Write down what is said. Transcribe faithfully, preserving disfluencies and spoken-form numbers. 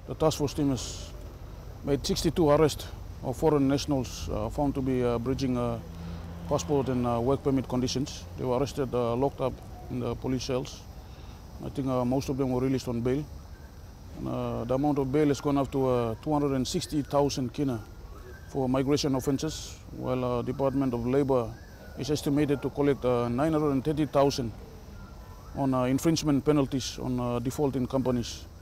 the task force team has made sixty-two arrests of foreign nationals uh, found to be uh, breaching uh, passport and uh, work permit conditions. They were arrested, uh, locked up in the police cells. I think uh, most of them were released on bail. And, uh, the amount of bail has gone up to uh, two hundred sixty thousand kina for migration offences, while uh, Department of Labour is estimated to collect uh, nine hundred thirty thousand on uh, infringement penalties on uh, defaulting companies.